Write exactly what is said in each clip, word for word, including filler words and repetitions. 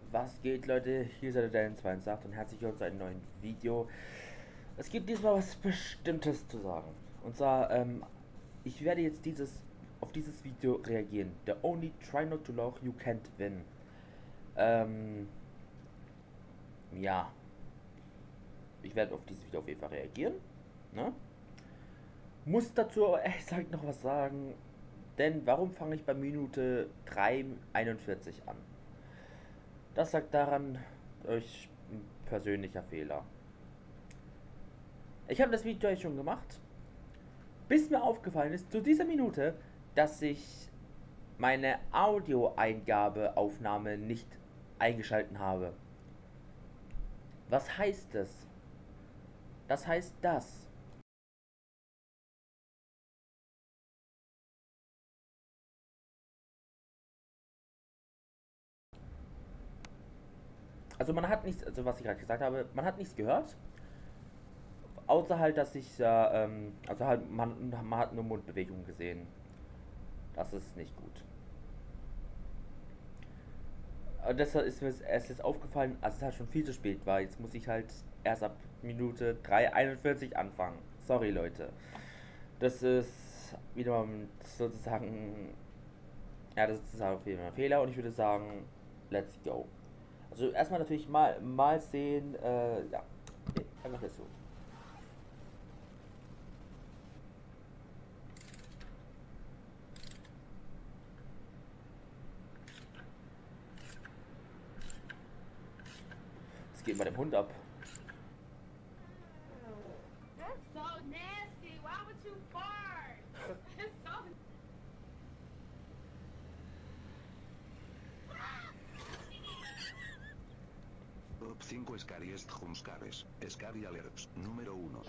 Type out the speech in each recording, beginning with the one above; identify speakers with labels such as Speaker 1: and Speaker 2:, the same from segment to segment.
Speaker 1: Was geht, Leute? Hier ist der Dan zweiundzwanzig und herzlich willkommen zu einem neuen Video. Es gibt diesmal was Bestimmtes zu sagen. Und zwar, ähm, ich werde jetzt dieses auf dieses Video reagieren. The only try not to laugh you can't win. Ähm, ja. Ich werde auf dieses Video auf jeden Fall reagieren. Ne? Muss dazu aber ehrlich gesagt noch was sagen. Denn warum fange ich bei Minute drei einundvierzig an? Das sagt daran, euch ein persönlicher Fehler. Ich habe das Video jetzt schon gemacht, bis mir aufgefallen ist, zu dieser Minute, dass ich meine Audioeingabeaufnahme nicht eingeschalten habe. Was heißt das? Das heißt das. Also man hat nichts, also was ich gerade gesagt habe, man hat nichts gehört. Außer halt, dass ich, äh, ähm, also halt, man, man hat nur Mundbewegungen gesehen. Das ist nicht gut. Und deshalb ist mir erst jetzt aufgefallen, als es halt schon viel zu spät war. Jetzt muss ich halt erst ab Minute drei einundvierzig anfangen. Sorry, Leute. Das ist wieder sozusagen, ja, das ist sozusagen auf jeden Fall ein Fehler und ich würde sagen, let's go. Also erstmal natürlich mal, mal sehen, äh, ja, einfach dazu. Es geht bei dem Hund ab.
Speaker 2: That's so nasty. Why would you fart? It's so.
Speaker 3: Top cinco Scariest Jumpscares. Scary Alerts. Número uno.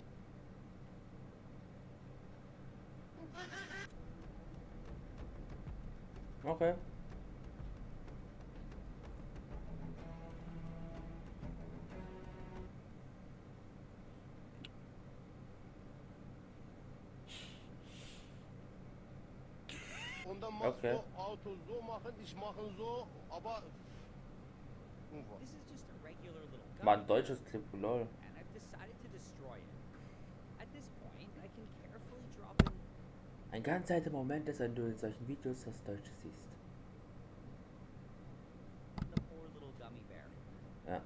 Speaker 1: Okay.
Speaker 4: Und dann machst
Speaker 1: Okay.
Speaker 4: du Auto so machen, ich mache so, aber.
Speaker 5: This is just a regular little gun.
Speaker 1: Mal ein deutsches Clip, lol.
Speaker 5: And I've decided to destroy it. At this point, I can carefully drop in
Speaker 1: Ein ganz alter Moment ist, wenn du in solchen Videos das Deutsche siehst.
Speaker 5: the poor little gummy bear.
Speaker 1: Ja.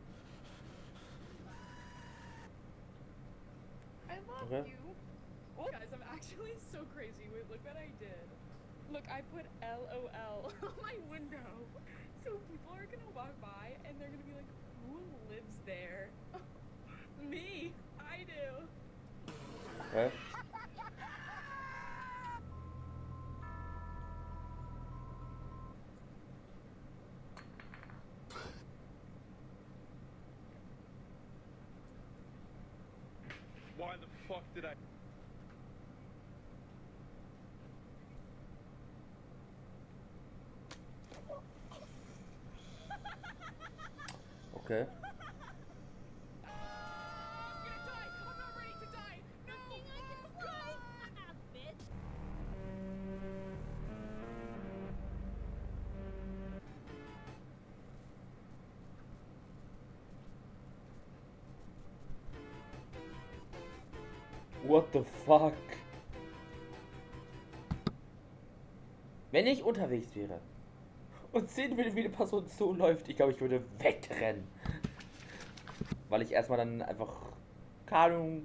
Speaker 6: I love
Speaker 1: Okay.
Speaker 6: you. Oh, guys, I'm actually so crazy. Wait, look what I did. Look, I put L O L on my window. So people are gonna walk by and they're gonna be like, who lives there? Me. I do.
Speaker 1: Okay.
Speaker 7: Why the fuck did I?
Speaker 1: Okay.
Speaker 6: I'm gonna die. I'm not ready to die. No.
Speaker 2: Bitch.
Speaker 1: What the fuck? Wenn ich unterwegs wäre und sehen würde, wie eine Person so läuft, ich glaube, ich würde wegrennen. Weil ich erstmal dann einfach, keine Ahnung.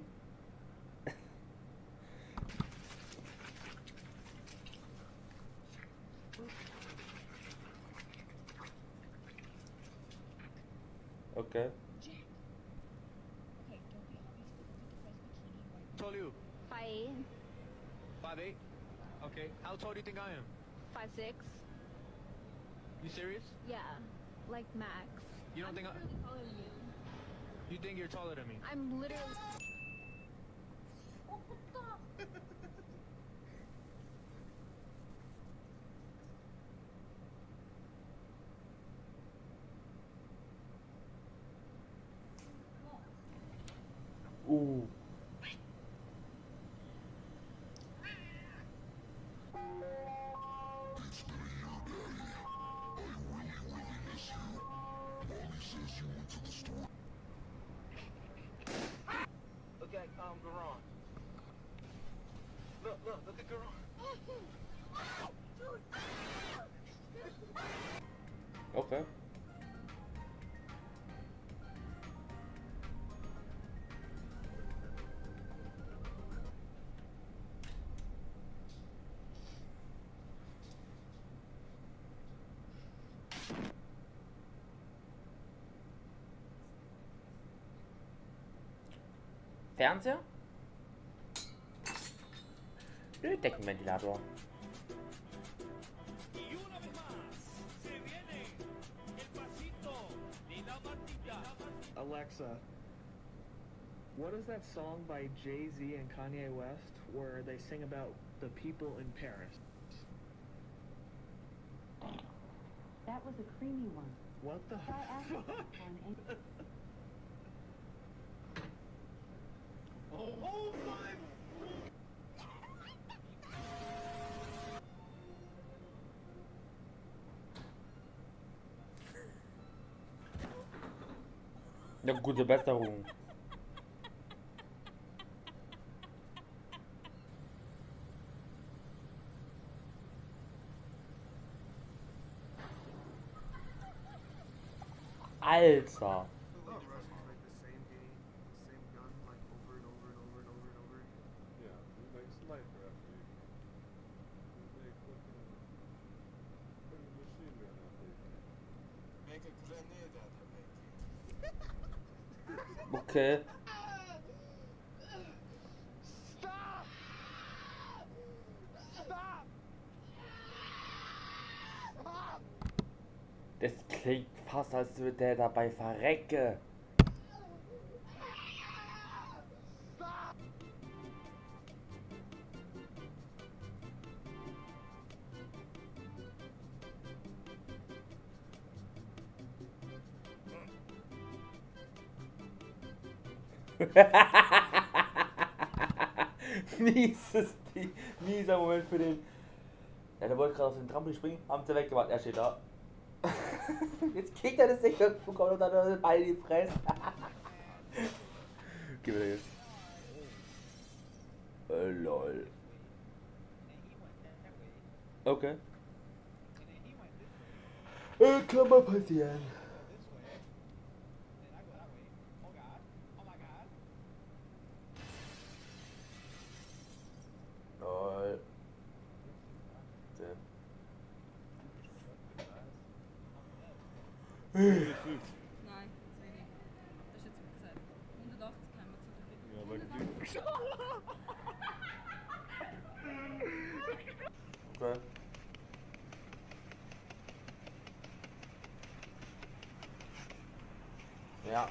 Speaker 1: Okay.
Speaker 2: Okay, don't be obvious, but look at the first bikini right.
Speaker 7: Told you.
Speaker 2: Five,
Speaker 7: Five eight. Okay. How tall do you think I am?
Speaker 2: five, six.
Speaker 7: You serious?
Speaker 2: Yeah, like max.
Speaker 7: You don't
Speaker 2: I'm
Speaker 7: think I-
Speaker 2: literally taller than you.
Speaker 7: You think you're taller than me?
Speaker 2: I'm literally. Oh, stop.
Speaker 1: Uh.
Speaker 3: It's been a year, Daddy. I really, really miss you.
Speaker 4: that um, garage. Look, look, look at garage.
Speaker 1: Okay. Fernseher? Nö, Deckenventilator.
Speaker 8: Alexa, what is that song by Jay-Z and Kanye West where they sing about the people in Paris?
Speaker 9: That was a creamy one.
Speaker 8: What the
Speaker 9: Try asking
Speaker 8: fuck?
Speaker 9: for an angel.
Speaker 4: Oh my!
Speaker 1: Ja, gute Besserung. Alter. Okay.
Speaker 4: Stop! Stop! Stop!
Speaker 1: Das klingt fast, als würde der dabei verrecke. Mieses, die, mieser Moment für den. Ja, der wollte gerade auf den Trampolin springen, haben sie weggemacht, er steht da. Jetzt kriegt er das nicht bekommen und dann den Ball in die Fresse. Gib mir jetzt. Äh, lol. Okay. Äh, kann mal passieren. Lol.
Speaker 6: Nein, zu wenig. Das ist jetzt gesagt. hundertachtzig haben wir zu viel.
Speaker 10: Ja, aber
Speaker 1: Okay. Ja.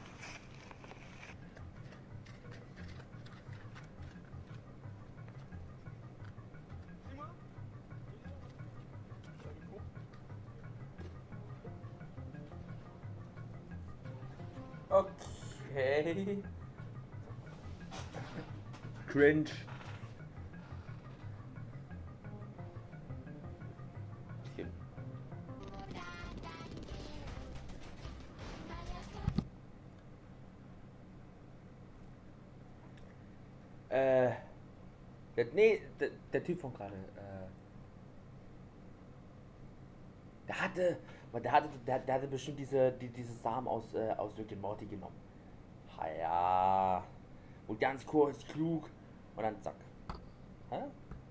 Speaker 1: Okay. Cringe. Okay. Äh. Der, nee, der, der Typ von gerade. Äh, der hatte. Der hatte, der, der hatte bestimmt diese, die, diese Samen aus, äh, aus Rick and Morty genommen. Ha ja. Und ganz kurz, klug. Und dann zack. Hä?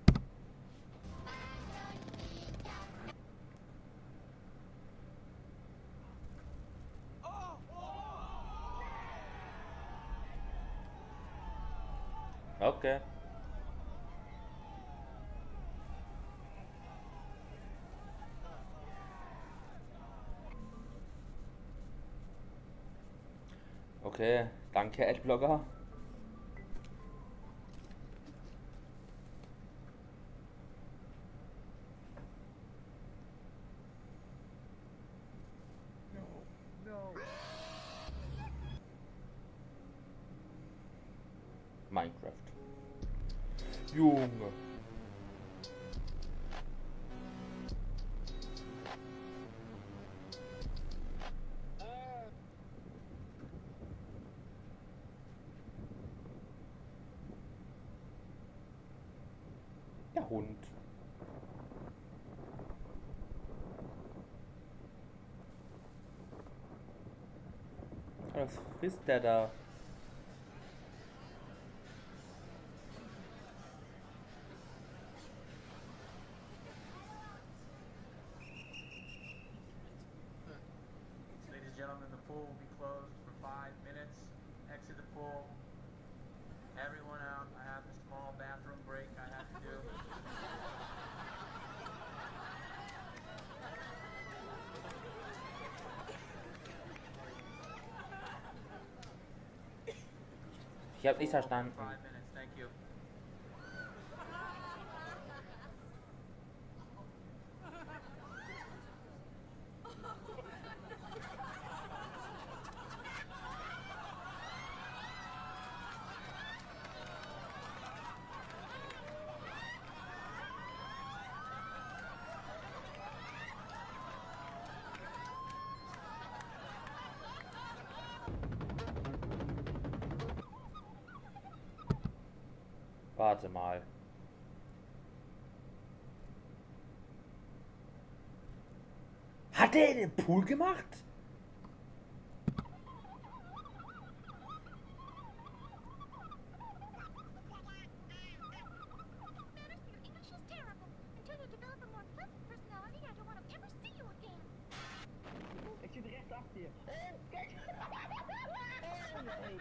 Speaker 1: Okay. Okay, danke Adblogger. Minecraft. Junge. Hund. Was frisst der da?
Speaker 10: Ladies and gentlemen, the pool will be closed for five minutes. Exit the pool. Everyone out. I have a small bathroom break I have to do.
Speaker 1: Ich hab's nicht verstanden.
Speaker 10: Five minutes, thank you.
Speaker 1: Warte mal. Hat er in den Pool gemacht?
Speaker 8: Ik zit recht achter je. Oh, kijk! Oh, nee.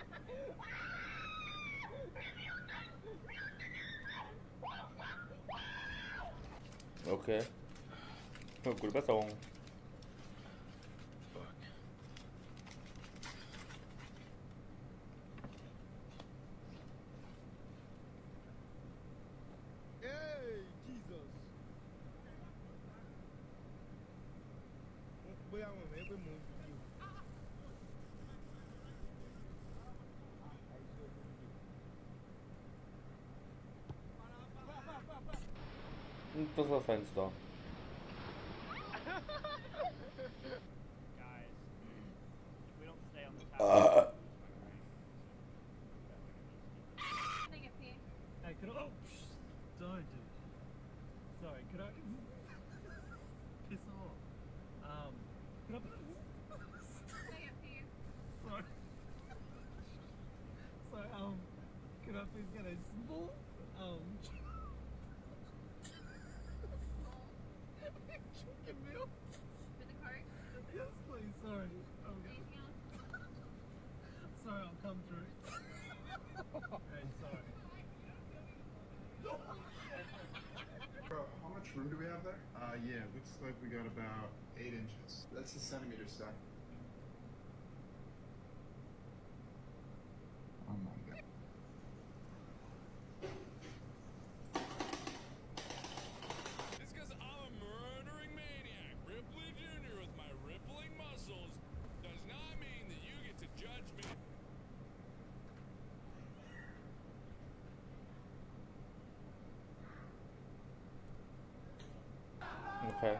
Speaker 1: Okay. Ja, gute Besserung.
Speaker 11: Hey, Jesus. Bóyá àwọn ọ̀rẹ́ pé mò ń fi yìí.
Speaker 1: Das war Fenster.
Speaker 5: Guys, if we don't stay on the tower.
Speaker 1: Uh.
Speaker 5: Hey, could I? Oh, psh, don't, dude. Sorry, could I? Piss off. Um, could I? Sorry. Sorry, um, could I please get a small, um, chicken meal? Yes, please, sorry. Oh, sorry, I'll come through. Hey, sorry.
Speaker 11: Bro, how much room do we have there? Uh, yeah, looks like we got about eight inches. That's the centimeter stack. Oh my god.
Speaker 12: It's because I'm a murdering maniac. Ripley Junior with my rippling muscles does not mean that you get to judge me.
Speaker 1: Okay.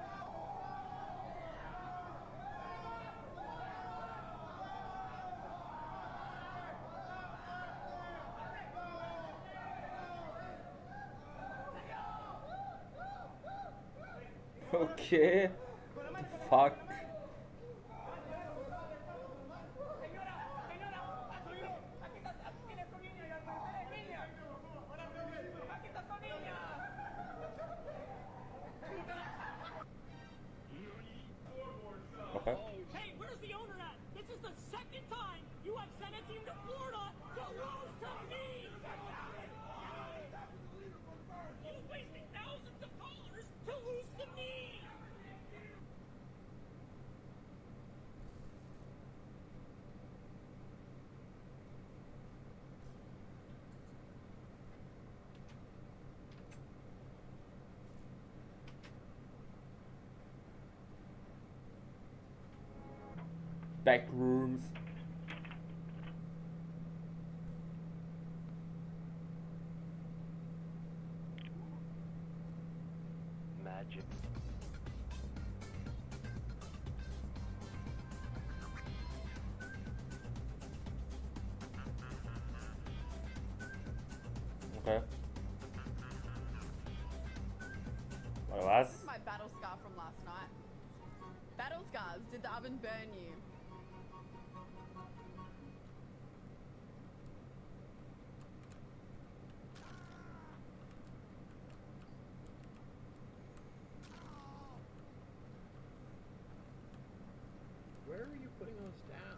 Speaker 1: Okay. What the fuck? Okay.
Speaker 13: Hey, where's the owner at? This is the second time you have sent a team to Florida to lose to me! You wasted thousands of dollars to lose to me!
Speaker 1: Back rooms.
Speaker 14: Magic.
Speaker 1: Okay.
Speaker 6: det David Bernie.
Speaker 8: Where are you putting those down?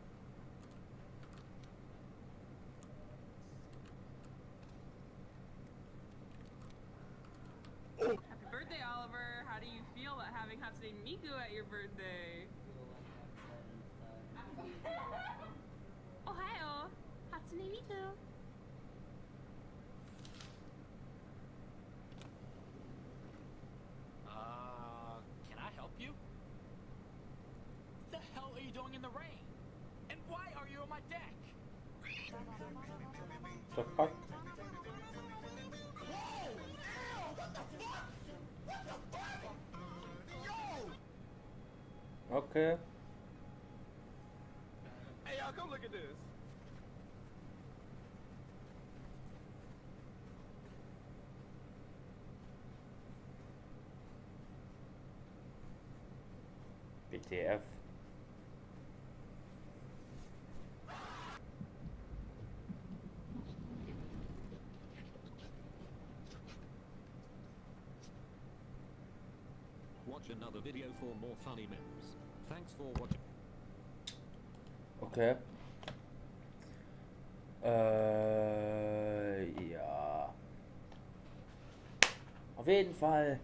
Speaker 6: Happy birthday, Oliver. How do you feel about having Hatsune Miku at your birthday? Ohio, Hatsune Miku.
Speaker 13: Uh, can I help you? What the hell are you doing in the rain? And why are you on my deck?
Speaker 1: The fuck? Okay.
Speaker 7: Hey, y'all, come look at this.
Speaker 1: W T F.
Speaker 14: Watch another video for more funny memes. Thanks for watching.
Speaker 1: Okay. Äh, ja. Auf jeden Fall.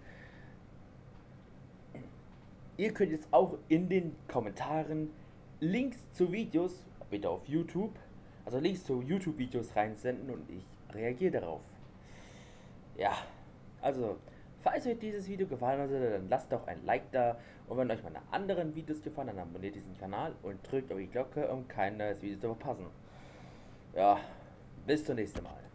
Speaker 1: Ihr könnt jetzt auch in den Kommentaren Links zu Videos, bitte auf YouTube, also Links zu YouTube-Videos reinsenden und ich reagiere darauf. Ja, also, falls euch dieses Video gefallen hat, dann lasst doch ein Like da und wenn euch meine anderen Videos gefallen, dann abonniert diesen Kanal und drückt auf die Glocke, um kein neues Video zu verpassen. Ja, bis zum nächsten Mal.